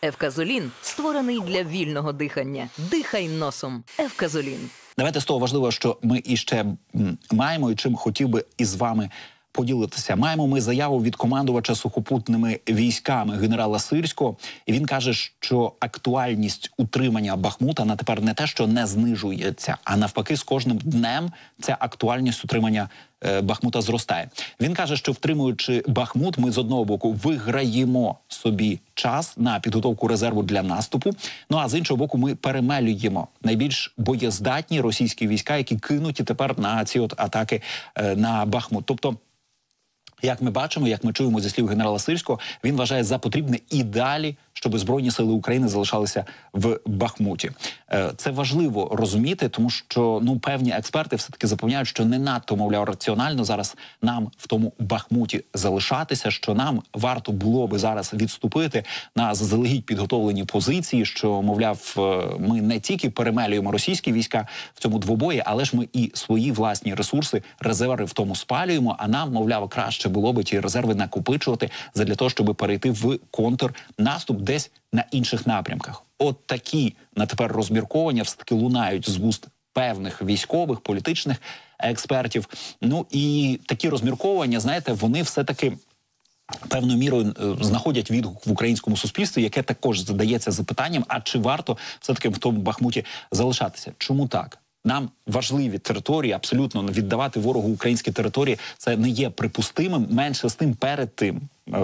Евказолін створений для вільного дихання. Дихай носом. Евказолін. Давайте з того важливого, що ми іще маємо і чим хотів би із вами поділитися. Маємо ми заяву від командувача сухопутними військами генерала Сирського. І він каже, що актуальність утримання Бахмута на тепер не те, що не знижується, а навпаки, з кожним днем ця актуальність утримання Бахмута зростає. Він каже, що втримуючи Бахмут, ми з одного боку виграємо собі час на підготовку резерву для наступу, ну а з іншого боку ми перемелюємо найбільш боєздатні російські війська, які кинуті тепер на ці от атаки на Бахмут. Тобто, як ми бачимо, як ми чуємо зі слів генерала Сирського, він вважає за потрібне і далі, щоб Збройні сили України залишалися в Бахмуті. Це важливо розуміти, тому що певні експерти все-таки запевняють, що не надто, мовляв, раціонально зараз нам в тому Бахмуті залишатися, що нам варто було би зараз відступити на заздалегідь підготовлені позиції, що, мовляв, ми не тільки перемелюємо російські війська в цьому двобої, але ж ми і свої власні ресурси, резерви в тому спалюємо, а нам, мовляв, краще було би ті резерви накопичувати задля того, щоб перейти в контрнаступ десь на інших напрямках. От такі на тепер розмірковання все-таки лунають з вуст певних військових, політичних експертів. Ну і такі розмірковання, знаєте, вони все-таки певною мірою знаходять відгук в українському суспільстві, яке також задається запитанням, а чи варто все-таки в тому Бахмуті залишатися? Чому так? Нам важливі території, абсолютно віддавати ворогу українські території, це не є припустимим. Менше з тим, перед тим,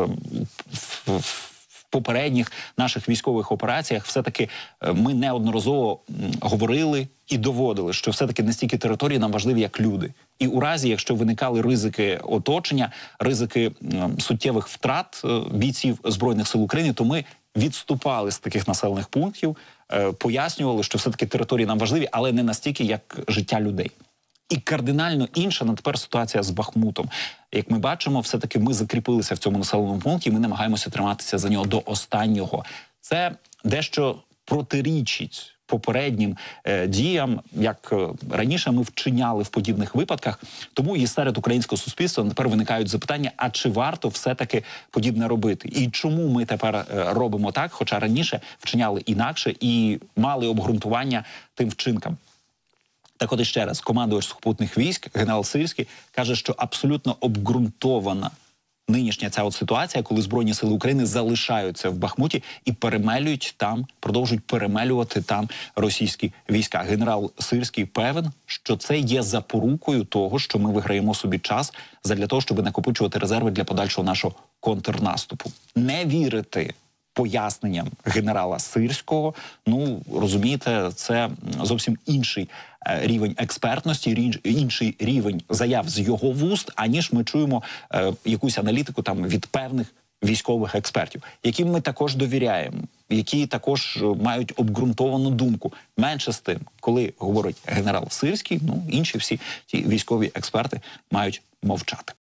в попередніх наших військових операціях все-таки ми неодноразово говорили і доводили, що все-таки не стільки території нам важливі, як люди. І у разі, якщо виникали ризики оточення, ризики суттєвих втрат бійців Збройних сил України, то ми відступали з таких населених пунктів, пояснювали, що все-таки території нам важливі, але не настільки, як життя людей. І кардинально інша на тепер ситуація з Бахмутом. Як ми бачимо, все-таки ми закріпилися в цьому населеному пункті, і ми намагаємося триматися за нього до останнього. Це дещо протирічить попереднім діям, як раніше ми вчиняли в подібних випадках. Тому і серед українського суспільства тепер виникають запитання, а чи варто все-таки подібне робити? І чому ми тепер робимо так, хоча раніше вчиняли інакше і мали обґрунтування тим вчинкам? Так от іще раз, командувач сухопутних військ, генерал Сирський, каже, що абсолютно обґрунтована нинішня ця от ситуація, коли Збройні сили України залишаються в Бахмуті і перемелюють там, продовжують перемелювати там російські війська. Генерал Сирський певен, що це є запорукою того, що ми виграємо собі час задля того, щоб накопичувати резерви для подальшого нашого контрнаступу. Не вірити поясненням генерала Сирського, розумієте, це зовсім інший рівень експертності, інший рівень заяв з його вуст, аніж ми чуємо якусь аналітику там від певних військових експертів, яким ми також довіряємо, які також мають обґрунтовану думку. Менше з тим, коли говорить генерал Сирський, інші всі ті військові експерти мають мовчати.